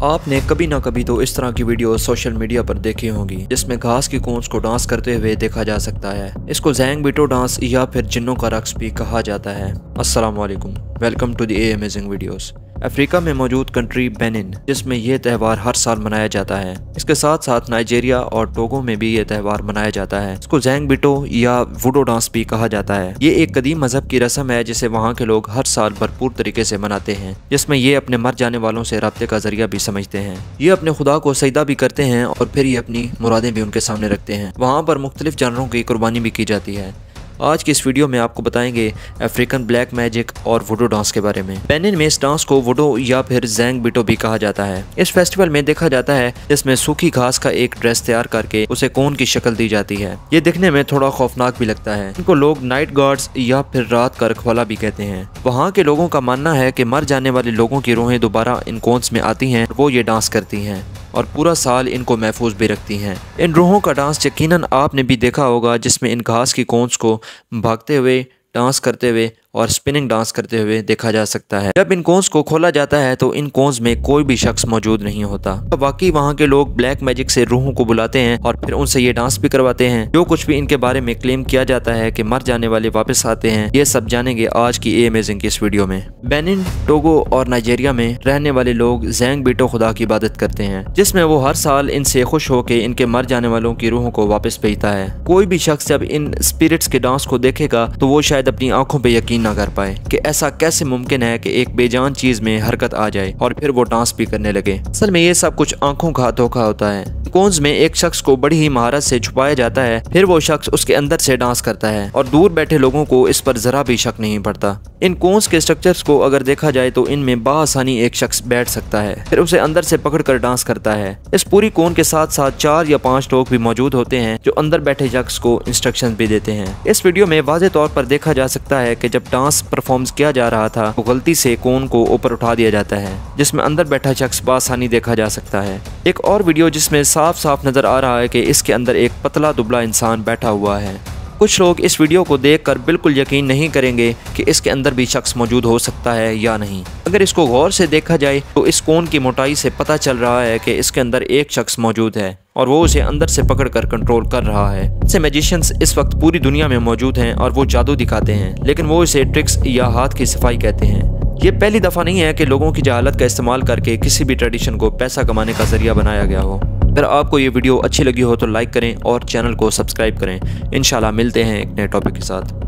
आपने कभी ना कभी तो इस तरह की वीडियो सोशल मीडिया पर देखी होंगी जिसमें घास की कूंज को डांस करते हुए देखा जा सकता है। इसको ज़ैंग बीटो डांस या फिर जिन्नों का रक्स भी कहा जाता है। अस्सलाम वालेकुम, welcome to the amazing videos. Africa में मौजूद कंट्री बेनिन, जिसमें यह त्यौहार हर साल मनाया जाता है। इसके साथ साथ नाइजीरिया और टोगो में भी ये त्यौहार मनाया जाता है। इसको ज़ैंग बीटो या वुडो डांस भी कहा जाता है। ये एक कदीम मजहब की रस्म है जिसे वहाँ के लोग हर साल भरपूर तरीके से मनाते हैं, जिसमें ये अपने मर जाने वालों से राब्ते का जरिया भी समझते हैं। ये अपने खुदा को सजदा भी करते हैं और फिर ये अपनी मुरादें भी उनके सामने रखते हैं। वहाँ पर मुख्तलिफ जानवरों की कुर्बानी भी की जाती है। आज की इस वीडियो में आपको बताएंगे अफ्रीकन ब्लैक मैजिक और वुडो डांस के बारे में। बेनिन में इस डांस को वुडो या फिर ज़ैंग बीटो भी कहा जाता है। इस फेस्टिवल में देखा जाता है जिसमें सूखी घास का एक ड्रेस तैयार करके उसे कोन की शक्ल दी जाती है। ये दिखने में थोड़ा खौफनाक भी लगता है। इनको लोग नाइट गार्ड्स या फिर रात का रखवाला भी कहते हैं। वहाँ के लोगों का मानना है कि मर जाने वाले लोगों की रूहें दोबारा इन कोन्स में आती हैं, वो ये डांस करती हैं और पूरा साल इनको महफूज भी रखती हैं। इन रूहों का डांस यकीनन आपने भी देखा होगा, जिसमें इन घास की कोन्स को भागते हुए, डांस करते हुए और स्पिनिंग डांस करते हुए देखा जा सकता है। जब इन कोन्स को खोला जाता है तो इन कोन्स में कोई भी शख्स मौजूद नहीं होता। बाकी वहाँ के लोग ब्लैक मैजिक से रूहों को बुलाते हैं और फिर उनसे ये डांस भी करवाते हैं। जो कुछ भी इनके बारे में क्लेम किया जाता है कि मर जाने वाले वापस आते हैं, ये सब जानेंगे आज की अमेजिंग की इस वीडियो में। बेनिन, टोगो और नाइजीरिया में रहने वाले लोग ज़ैंग बीटो खुदा की इबादत करते हैं, जिसमें वो हर साल इनसे खुश होकर इनके मर जाने वालों की रूहों को वापस भेजता है। कोई भी शख्स जब इन स्पिरिट्स के डांस को देखेगा तो वो शायद अपनी आंखों पे यकीन ना कर पाए कि ऐसा कैसे मुमकिन है कि एक बेजान चीज में हरकत आ जाए और फिर वो डांस भी करने लगे। असल में ये सब कुछ आंखों का धोखा होता है। कोन्स में एक शख्स को बड़ी ही महारत से छुपाया जाता है, फिर वो शख्स उसके अंदर से डांस करता है और दूर बैठे लोगों को इस पर जरा भी शक नहीं पड़ता। इन कोन्स के स्ट्रक्चर्स को अगर देखा जाए तो इनमें बाआसानी एक शख्स बैठ सकता है, फिर उसे अंदर से पकड़कर डांस करता है। इस पूरी कोन के साथ साथ 4 या 5 लोग भी मौजूद होते हैं जो अंदर बैठे शख्स को इंस्ट्रक्शंस भी देते हैं। इस वीडियो में वाज़ेह तौर पर देखा जा सकता है कि जब डांस परफॉर्म किया जा रहा था तो गलती से कोन को ऊपर उठा दिया जाता है, जिसमें अंदर बैठा शख्स बासानी देखा जा सकता है। एक और वीडियो जिसमें साफ साफ नजर आ रहा है कि इसके अंदर एक पतला दुबला इंसान बैठा हुआ है। कुछ लोग इस वीडियो को देखकर बिल्कुल यकीन नहीं करेंगे कि इसके अंदर भी शख्स मौजूद हो सकता है या नहीं। अगर इसको गौर से देखा जाए तो इस कोन की मोटाई से पता चल रहा है कि इसके अंदर एक शख्स मौजूद है और वो उसे अंदर से पकड़कर कंट्रोल कर रहा है। ऐसे मैजिशियंस इस वक्त पूरी दुनिया में मौजूद हैं और वो जादू दिखाते हैं, लेकिन वो इसे ट्रिक्स या हाथ की सफाई कहते हैं। ये पहली दफ़ा नहीं है कि लोगों की जहालत का इस्तेमाल करके किसी भी ट्रेडिशन को पैसा कमाने का जरिया बनाया गया हो। अगर आपको ये वीडियो अच्छी लगी हो तो लाइक करें और चैनल को सब्सक्राइब करें। इंशाल्लाह मिलते हैं एक नए टॉपिक के साथ।